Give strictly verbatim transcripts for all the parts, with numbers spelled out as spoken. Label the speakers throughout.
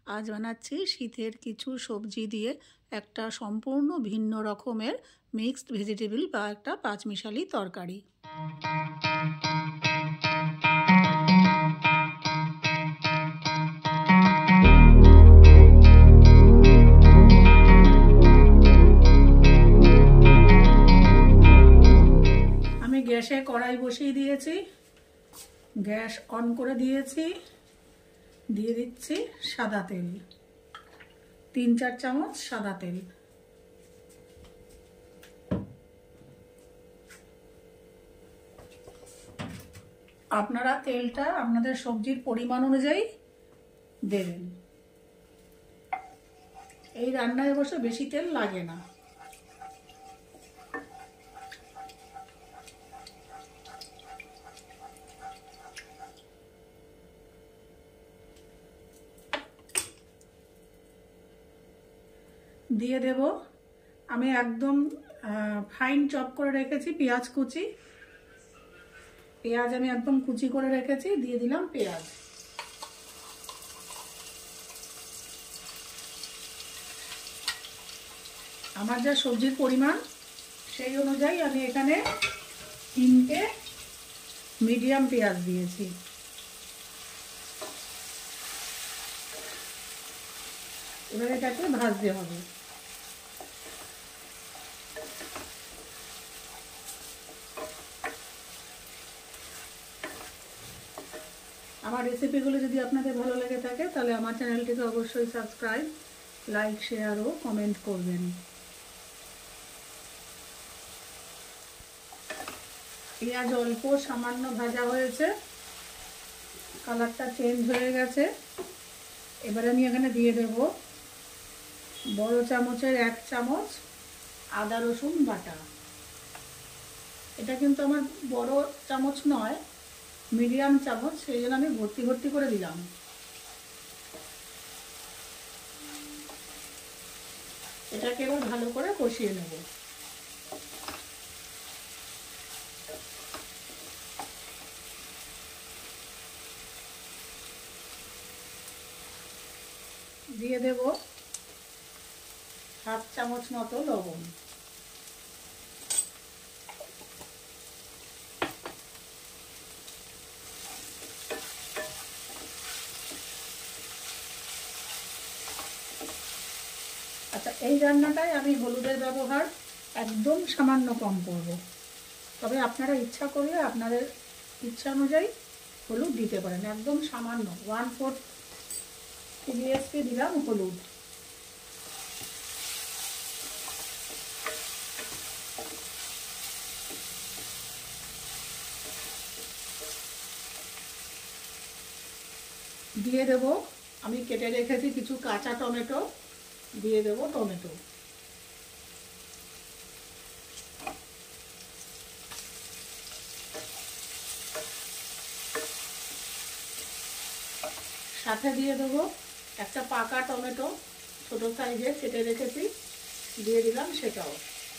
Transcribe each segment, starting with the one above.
Speaker 1: আজ বানাচ্ছি শীতের কিছু সবজি দিয়ে একটা সম্পূর্ণ ভিন্ন রকমের মিক্সড ভেজিটেবল বা একটা পাঁচমিশালি তরকারি। আমি গ্যাসে কড়াই বসিয়ে দিয়েছি, গ্যাস অন করে দিয়েছি, দিয়ে দিচ্ছি সাদা তেল, তিন চার চামচ সাদা তেল। আপনারা তেলটা আপনাদের সবজির পরিমাণ অনুযায়ী দেবেন। এই রান্নায় অবশ্য বেশি তেল লাগে না। দিয়ে দেব আমি একদম ফাইন চপ করে রেখেছি পেঁয়াজ কুচি। পেঁয়াজ আমি একদম কুচি করে রেখেছি, দিয়ে দিলাম পেঁয়াজ। আমার যা সবজির পরিমাণ সেই অনুযায়ী আমি এখানে তিনটে মিডিয়াম পেঁয়াজ দিয়েছি। এবার এটাকে ভাজতে হবে। আমার রেসিপিগুলো যদি আপনাদের ভালো লেগে থাকে তাহলে আমার চ্যানেলটিকে অবশ্যই সাবস্ক্রাইব, লাইক, শেয়ার ও কমেন্ট করবেন। পেঁয়াজ অল্প সামান্য ভাজা হয়েছে, কালারটা চেঞ্জ হয়ে গেছে। এবার আমি এখানে দিয়ে দেব বড় চামচের এক চামচ আদা রসুন বাটা। এটা কিন্তু আমার বড় চামচ নয়, মিডিয়াম চামচ, সেই জন্য আমি ভর্তি ভর্তি করে দিলাম। এটাকে এবার ভালো করে কষিয়ে নেব। দিয়ে দেব হাফ চামচ মতো লবণ। আচ্ছা, এই রান্নাটায় আমি হলুদের ব্যবহার একদম সামান্য কম করব, তবে আপনারা ইচ্ছা করলে আপনাদের ইচ্ছা অনুযায়ী হলুদ দিতে পারেন। একদম সামান্য ওয়ান ফোর্থ টিএসপি দিলাম হলুদ। দিয়ে দেব আমি কেটে রেখেছি কিছু কাঁচা টমেটো, দিয়ে দেব টমেটো। সাথে দিয়ে দেব একটা পাকা টমেটো, ছোট সাইজে কেটে রেখেছি, দিয়ে দিলাম সেটাও।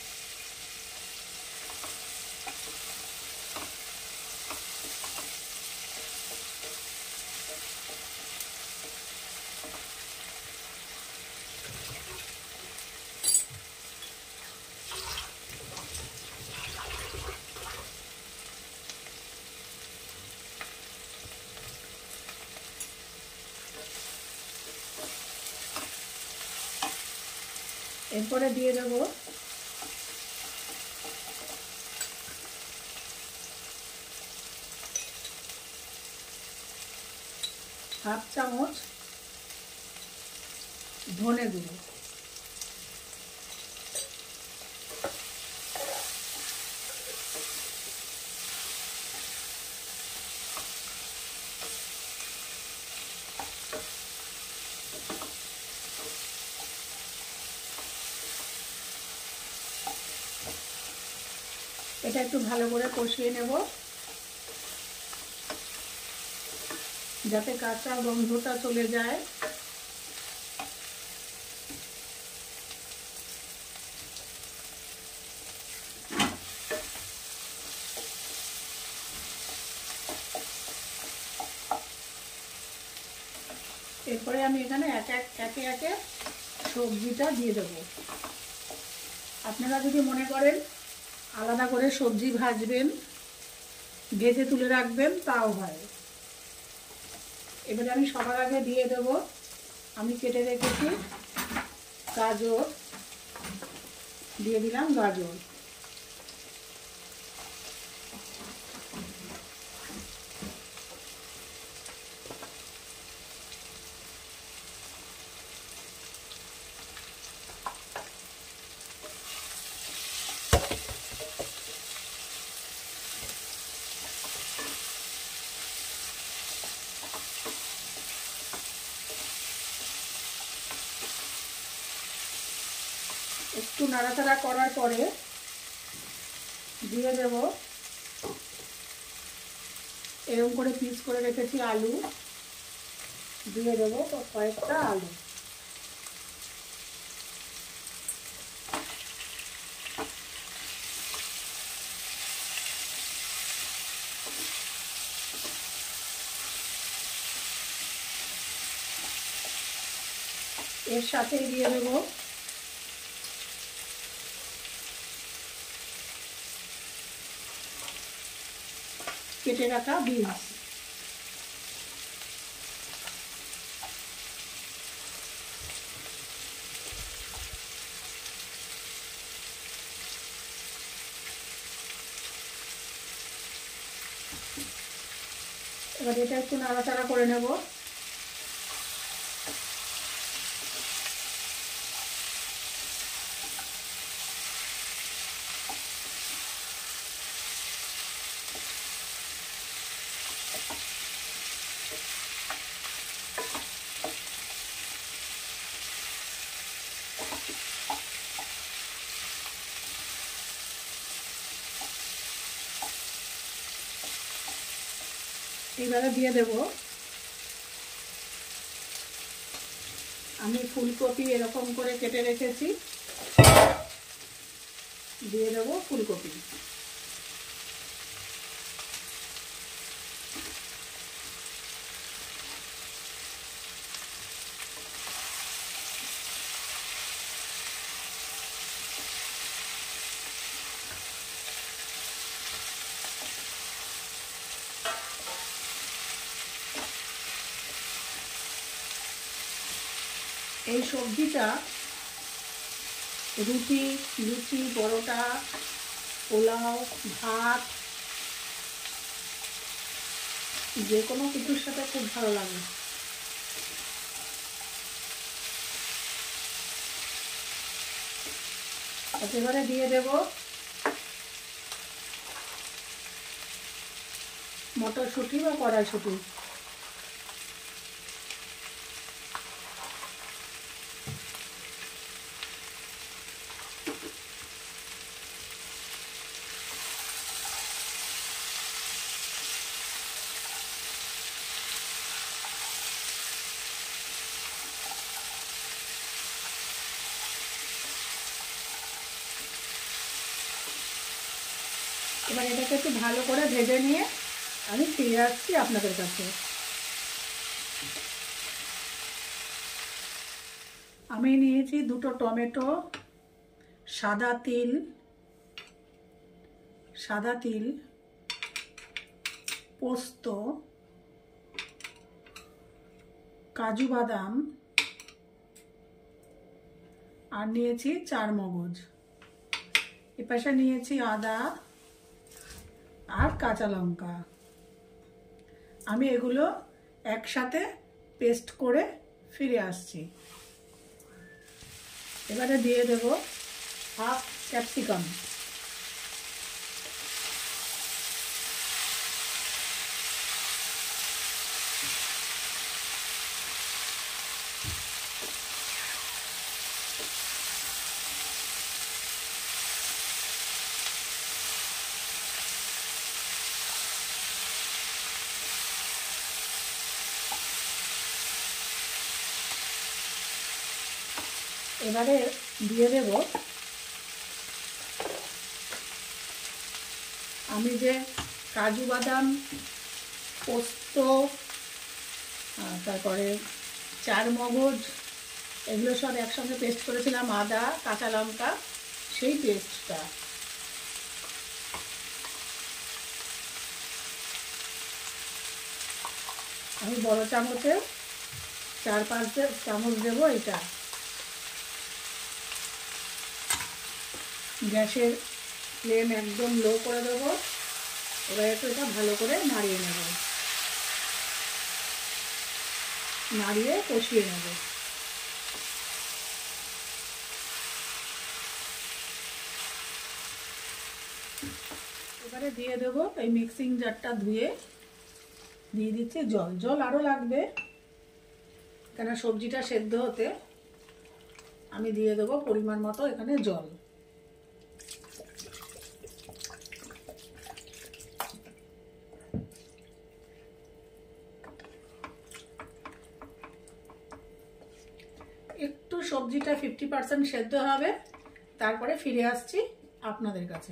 Speaker 1: এরপরে দিয়ে দেব হাফ চামচ ধনে গুঁড়ো। এটা একটু ভালো করে কষিয়ে নেব যাতে কাঁচা গন্ধটা চলে যায়। এরপর এরপরে আমি এখানে এক এক একে একে সবজিটা দিয়ে দেবো। আপনারা যদি মনে করেন আলাদা করে সবজি ভাজবেন, ভেজে তুলে রাখবেন, তাও হয়। এবারে আমি সবার আগে দিয়ে দেবো আমি কেটে রেখেছি গাজর, দিয়ে দিলাম গাজর। একটু নাড়াচাড়া করার পরে দিয়ে দেব এরকম করে পিস করে রেখেছি আলু, দিয়ে দেব কয়েকটা আলু। এর সাথেই দিয়ে দেব কেটে রাখা বিনস। এবার এটা একটু নাড়াচাড়া করে নেব। এইবারে দিয়ে দেব আমি ফুলকপি এরকম করে কেটে রেখেছি, দিয়ে দেব ফুলকপি। এই সবজিটা রুটি, লুচি, পরোটা, পোলাও, ভাত যে কোনো কিছুর সাথে খুব ভালো লাগে। এবারে দিয়ে দেব মটরশুঁটি বা কড়াইশুঁটি। এবার এটাকে একটু ভালো করে ভেজে নিয়ে আমি ফিরে আসছি আপনাদের কাছে। আমি নিয়েছি দুটো টমেটো, সাদা তিল, সাদা তিল, পোস্ত, কাজু বাদাম, আর নিয়েছি চার মগজ। এপাশে নিয়েছি আদা আর কাঁচা লঙ্কা। আমি এগুলো একসাথে পেস্ট করে ফিরে আসছি। এবারে দিয়ে দেব হাফ ক্যাপসিকাম। এবারে দিয়ে দেব আমি যে কাজু বাদাম, পোস্ত, তারপরে চার মগজ এগুলো সব একসঙ্গে পেস্ট করেছিলাম, আদা কাঁচা লঙ্কা, সেই পেস্টটা। আমি বড় চামচে চার পাঁচ চামচ দেবো এটা। গ্যাসের ফ্লেম একদম লো করে দেবো। এবার একটু এটা ভালো করে নাড়িয়ে নেব, নাড়িয়ে কষিয়ে নেব। এবারে দিয়ে দেবো এই মিক্সিং জারটা ধুয়ে দিয়ে দিচ্ছি জল। জল আরও লাগবে, কেন সবজিটা সেদ্ধ হতে। আমি দিয়ে দেবো পরিমাণ মতো এখানে জল। একটু সবজিটা ফিফটি পার্সেন্ট সেদ্ধ হবে, তারপরে ফিরে আসছি আপনাদের কাছে।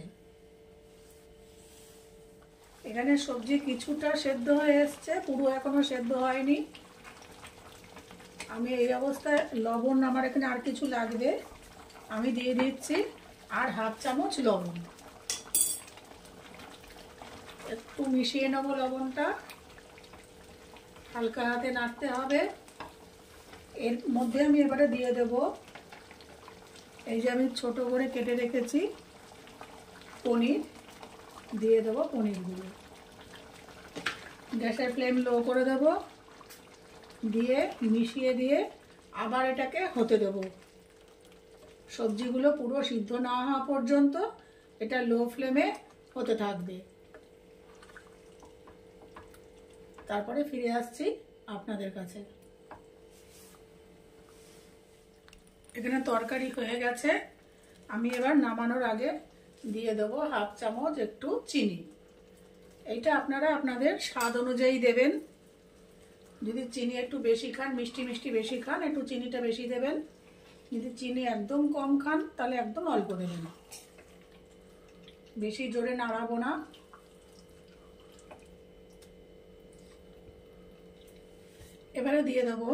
Speaker 1: এখানে সবজি কিছুটা সেদ্ধ হয়ে এসছে, পুরো এখনো সেদ্ধ হয়নি। আমি এই অবস্থায় লবণ, আমার এখানে আর কিছু লাগবে, আমি দিয়ে দিচ্ছি আর হাফ চামচ লবণ। একটু মিশিয়ে নেবো লবণটা, হালকা হাতে নাড়তে হবে। এর মধ্যে আমি এবারে দিয়ে দেব এই যে আমি ছোট করে কেটে রেখেছি পনির, দিয়ে দেবো পনিরগুলো। গ্যাসের ফ্লেম লো করে দেব, দিয়ে মিশিয়ে দিয়ে আবার এটাকে হতে দেব। সবজিগুলো পুরো সিদ্ধ না হওয়া পর্যন্ত এটা লো ফ্লেমে হতে থাকবে। তারপরে ফিরে আসছি আপনাদের কাছে। এখানে তরকারি হয়ে গেছে। আমি এবার নামানোর আগে দিয়ে দেবো হাফ চামচ একটু চিনি। এইটা আপনারা আপনাদের স্বাদ অনুযায়ী দেবেন। যদি চিনি একটু বেশি খান, মিষ্টি মিষ্টি বেশি খান, একটু চিনিটা বেশি দেবেন। যদি চিনি একদম কম খান তাহলে একদম অল্প দেবেন। বেশি জোরে নাড়াবো না। এবারে দিয়ে দেবো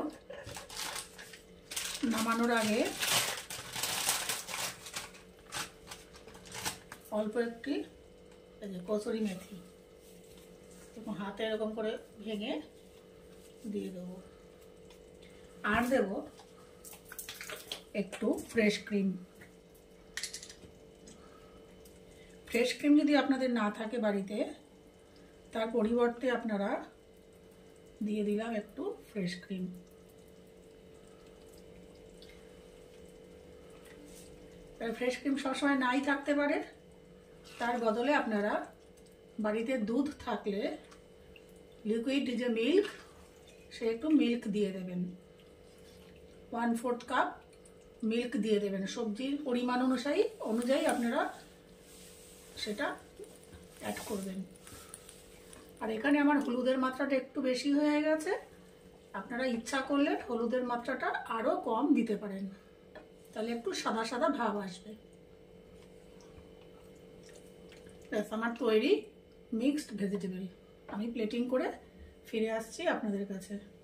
Speaker 1: নামানোর আগে অল্প একটি কসুরি মেথি, হাতে এরকম করে ভেঙে দিয়ে দেবো। আর দেব একটু ফ্রেশ ক্রিম। ফ্রেশ ক্রিম যদি আপনাদের না থাকে বাড়িতে, তার পরিবর্তে আপনারা দিয়ে দিলাম একটু ফ্রেশ ক্রিম। ফ্রেশ ক্রিম সবসময় নাই থাকতে পারে, তার বদলে আপনারা বাড়িতে দুধ থাকলে লিকুইড যে মিল্ক, সে একটু মিল্ক দিয়ে দেবেন। ওয়ান ফোর্থ কাপ মিল্ক দিয়ে দেবেন। সবজির পরিমাণ অনুযায়ী অনুযায়ী আপনারা সেটা অ্যাড করবেন। আর এখানে আমার হলুদের মাত্রাটা একটু বেশি হয়ে গেছে, আপনারা ইচ্ছা করলে হলুদের মাত্রাটা আরও কম দিতে পারেন, তাহলে একটু সাদা সাদা ভাব আসবে। ব্যাস আমার তৈরি মিক্সড ভেজিটেবল। আমি প্লেটিং করে ফিরে আসছি আপনাদের কাছে।